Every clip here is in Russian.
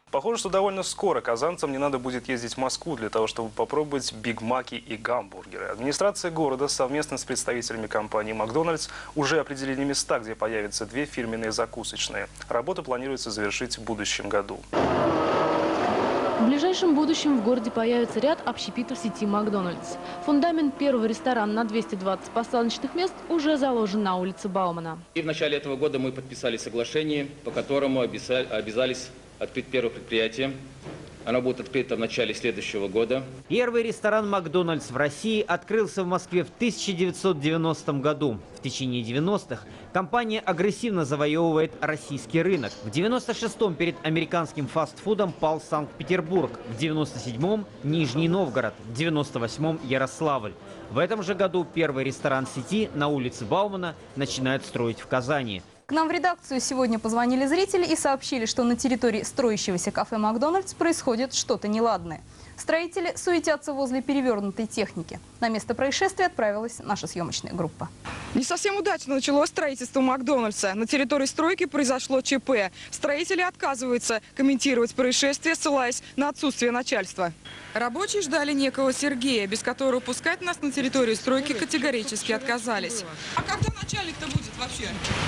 Похоже, что довольно скоро казанцам не надо будет ездить в Москву для того, чтобы попробовать бигмаки и гамбургеры. Администрация города совместно с представителями компании «Макдональдс» уже определили места, где появятся две фирменные закусочные. Работу планируется завершить в будущем году. В ближайшем будущем в городе появится ряд общепитов сети «Макдональдс». Фундамент первого ресторана на 220 посадочных мест уже заложен на улице Баумана. И в начале этого года мы подписали соглашение, по которому обязались открыть первое предприятие. Оно будет открыто в начале следующего года. Первый ресторан «Макдональдс» в России открылся в Москве в 1990 году. В течение 90-х компания агрессивно завоевывает российский рынок. В 96-м перед американским фастфудом пал Санкт-Петербург, в 97-м – Нижний Новгород, в 98-м – Ярославль. В этом же году первый ресторан сети на улице Баумана начинают строить в Казани. К нам в редакцию сегодня позвонили зрители и сообщили, что на территории строящегося кафе «Макдональдс» происходит что-то неладное. Строители суетятся возле перевернутой техники. На место происшествия отправилась наша съемочная группа. Не совсем удачно началось строительство «Макдональдса». На территории стройки произошло ЧП. Строители отказываются комментировать происшествие, ссылаясь на отсутствие начальства. Рабочие ждали некого Сергея, без которого пускать нас на территорию стройки категорически отказались. А когда начальник-то будет вообще?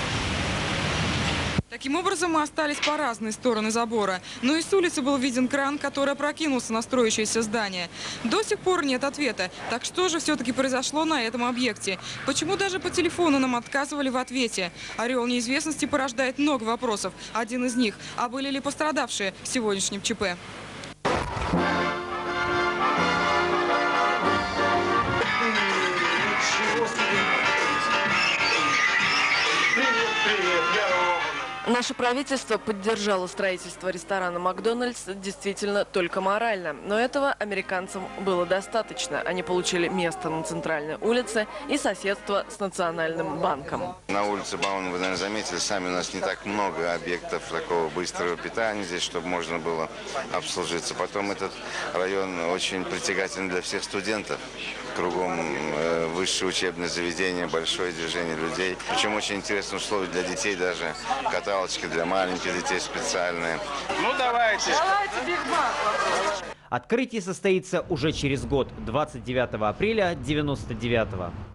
Таким образом, мы остались по разные стороны забора. Но и с улицы был виден кран, который опрокинулся на строящееся здание. До сих пор нет ответа. Так что же все-таки произошло на этом объекте? Почему даже по телефону нам отказывали в ответе? Ореол неизвестности порождает много вопросов. Один из них – а были ли пострадавшие в сегодняшнем ЧП? Наше правительство поддержало строительство ресторана «Макдональдс» действительно только морально. Но этого американцам было достаточно. Они получили место на центральной улице и соседство с Национальным банком. На улице Баумана, вы, наверное, заметили, сами у нас не так много объектов такого быстрого питания здесь, чтобы можно было обслужиться. Потом этот район очень притягательный для всех студентов. Кругом высшее учебное заведение, большое движение людей. Причем очень интересные условия для детей, даже каталочки для маленьких детей специальные. Ну давайте. Открытие состоится уже через год, 29 апреля 1999 года.